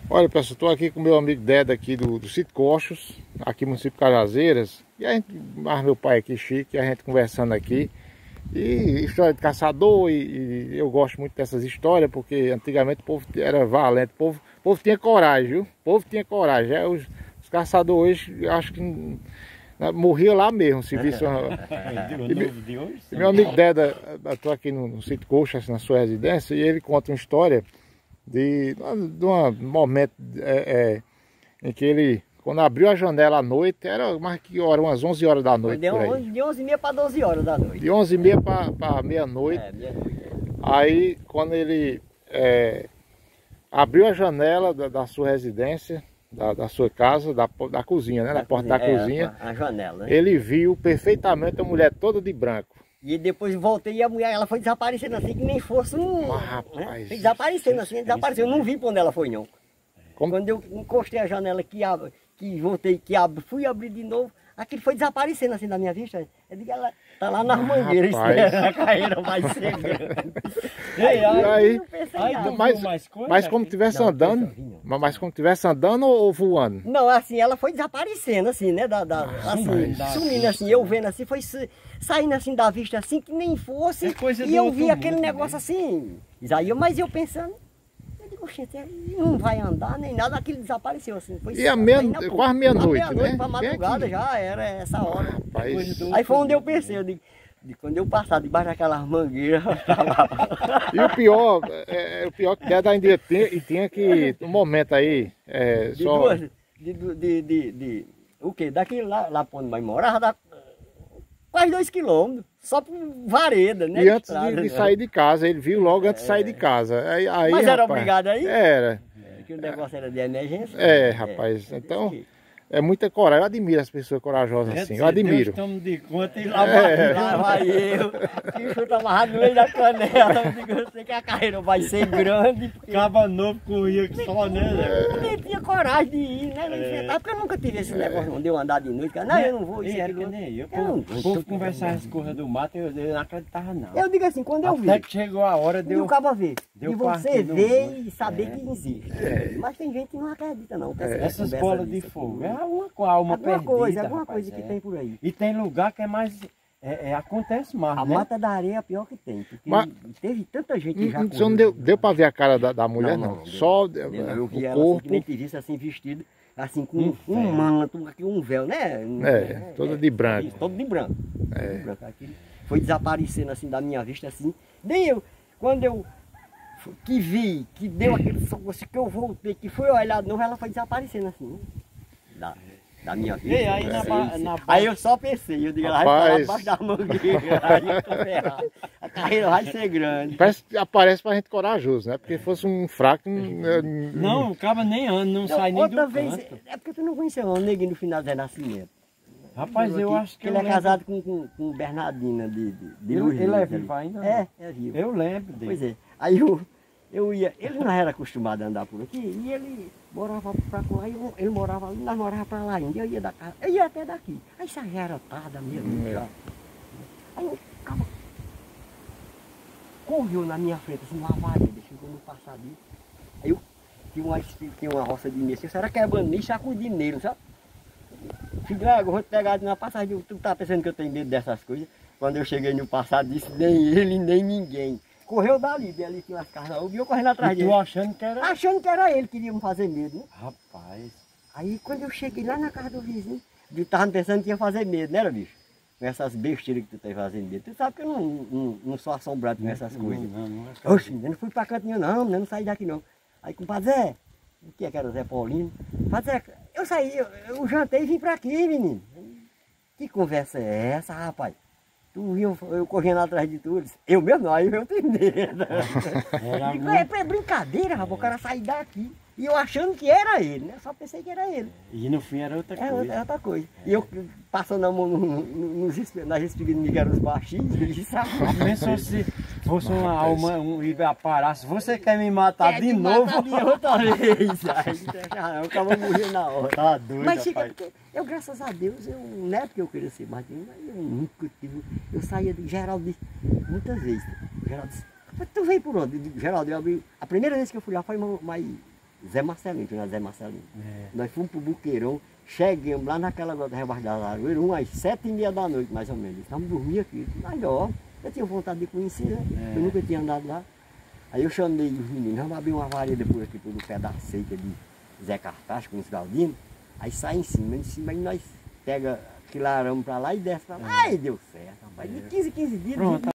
Olha, pessoal, estou aqui com o meu amigo Deda aqui do Sítio Coxos, aqui no município de Cajazeiras. E a gente, mais meu pai aqui, Chico, e a gente conversando aqui. E história de caçador, e eu gosto muito dessas histórias, porque antigamente o povo era valente, o povo tinha coragem, viu? O povo tinha coragem. Os caçadores hoje, eu acho que morria lá mesmo, se visse uma... E meu amigo Deda, estou aqui no Sítio Coxos, na sua residência, e ele conta uma história de um momento em que ele, quando abriu a janela à noite, era mais que hora, umas 11 horas da noite. Deu de 11h30 para 12 horas da noite. De 11h30 para meia-noite. Meia-noite. Aí, quando ele abriu a janela da sua residência, da sua casa, da cozinha, né? Da porta da cozinha, a janela, né? Ele viu perfeitamente a mulher toda de branco. E depois voltei e a mulher, ela foi desaparecendo assim, que nem fosse um... Mas, rapaz... Né? Foi desaparecendo assim, desapareceu. Eu não vi para onde ela foi, não. Como? Quando eu encostei a janela que voltei, fui abrir de novo, aquilo foi desaparecendo assim da minha vista. Eu digo, ela tá lá nas mangueiras, a carreira vai ser grande. Mas como tivesse andando, mas como tivesse andando ou voando? Não, assim, ela foi desaparecendo assim, né, assim, sumindo assim, eu vendo assim, foi saindo assim da vista assim, que nem fosse, e eu vi aquele negócio assim, mas eu pensando, oxente, não vai andar nem nada, aquilo desapareceu assim. Foi e quase meia-noite, né? Para madrugada já era essa hora. Rapaz, aí foi onde eu pensei, eu digo, quando eu passar debaixo daquelas mangueiras. E o pior que Deda ainda tinha que, no momento aí, o quê? Daqui lá para onde nós morava, dá quase 2 quilômetros, só por vareda, né? E antes de sair de casa, ele viu logo antes de sair de casa. Aí, mas era obrigado aí? Era. Que o negócio era de emergência. Rapaz, então... É muita coragem, eu admiro as pessoas corajosas assim, eu admiro. Deus de conta e lá vai eu, que chuta amarrado no meio da canela, eu digo, eu sei que a carreira vai ser grande. Porque... Caba novo corria só, né? Eu nem tinha coragem de ir, né? Porque eu nunca tive esse negócio de eu andar de noite, não, eu não vou. O povo conversava as coisas do mato, eu não acreditava não. Eu digo assim, quando eu vi. Até que chegou a hora de eu acabo ver. E você ver e saber que existe. Mas tem gente que não acredita não. Essas bolas de fogo. Alguma coisa que tem por aí. E tem lugar que é mais... acontece mais, a né? mata da areia é a pior que tem. Porque teve tanta gente que já não deu para ver a cara da mulher, não. Só eu vi o ela corpo. Assim, que nem te disse, assim, vestido, assim, com um manto, aqui, um véu, né? Toda de branco. Todo de branco. Foi desaparecendo assim da minha vista, assim. Daí quando eu vi, que deu aquele soco, que eu voltei, que fui olhar de novo, ela foi desaparecendo assim, da minha vida. Aí eu só pensei, eu digo, ela vai ficar lá debaixo da mangueira, aí eu tô ferrado. A carreira vai ser grande. Aparece pra gente corajoso, né? Porque fosse um fraco... Não, o cara nem anda, não sai nem do canto. É porque tu não conheceu o neguinho do final do Zé Nascimento. Rapaz, eu acho que ele é casado com Bernardina de Luz. Ele é vivo ainda? É vivo. Eu lembro dele. Pois é. Aí eu ia, ele não era acostumado a andar por aqui, e ele morava pra lá, ele morava ali, nós morávamos pra lá ainda, eu ia até daqui. Aí já era tarde mesmo, já. Aí o cara correu na minha frente, assim, uma vareda, chegou no passadinho. Aí eu tinha uma roça de milho, assim, será que é bandido e sacudi nele, sabe? Filho, eu vou te pegar na passagem, tu tá pensando que eu tenho medo dessas coisas? Quando eu cheguei no passado, disse nem ele, nem ninguém. Correu dali tinha umas carnes, eu correndo atrás dele. Tu achando que era? Achando que era ele que queria me fazer medo, né? Rapaz. Aí quando eu cheguei lá na casa do vizinho, eu tava pensando que ia fazer medo, né, bicho? Com essas besteiras que tu tá fazendo medo. Tu sabe que eu não sou assombrado com essas coisas. Oxe, eu não fui pra canto nenhum, não saí daqui não. Aí, compadre Zé, o que era o Zé Paulino? Compadre Zé, eu saí, eu jantei e vim pra aqui, menino. Que conversa é essa, rapaz? Tu viu eu correndo atrás de tudo? Eu mesmo não, aí eu tenho medo. É brincadeira, rapaz, o cara sair daqui. E eu achando que era ele, né? Só pensei que era ele. E no fim era outra coisa. Outra coisa. E eu passando a mão nas espigas de que eram os baixinhos, e sabe? Pensou se fosse uma alma e parasse, você quer me matar de novo? Outra vez. Aí eu acabo morrendo na hora. Tá doido, mas chega rapaz. porque eu, graças a Deus, não é porque eu queria ser marketing, mas eu nunca tive. Eu saía de Geraldo muitas vezes. Geraldo disse, tu veio por onde? Geraldo, a primeira vez que eu fui lá foi mais Zé Marcelino, que não é Zé Marcelino. É. Nós fomos pro Buqueirão, chegamos lá naquela gota rebaixo das árvores, umas 7h30 da noite, mais ou menos. Estamos dormindo aqui, mas ó, eu tinha vontade de conhecer, né? Eu nunca tinha andado lá. Aí eu chamei os meninos, vamos abrir uma varia depois aqui pelo pé da seita de Zé Cartacho, com os Galdino. Aí sai em cima aí nós pega aquele arame pra lá e desce pra lá. Aí deu certo, rapaz. De 15 dias. Pronto.